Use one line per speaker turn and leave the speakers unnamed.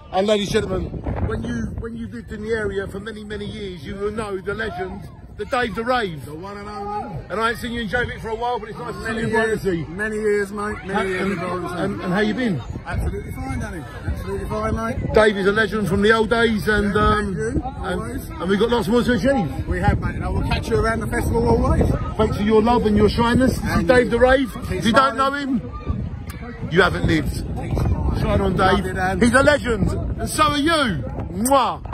And ladies and gentlemen, when you lived in the area for many, many years, you will know the legend, the Dave the Rave.
The one and only.
And I ain't seen you in Jovic for a while, but it's nice to see you in Brightlingsea.
Many years, mate. Many years.
And how you been?
Absolutely fine, Danny. Absolutely fine, mate.
Dave is a legend from the old days, and we've got lots more to achieve.
We have, mate, and I will catch you around the festival always.
Thanks for your love and your shyness. This is Dave the Rave. If you don't know him, you haven't lived. Shine on, Dave. He's a legend, and so are you. Mwah.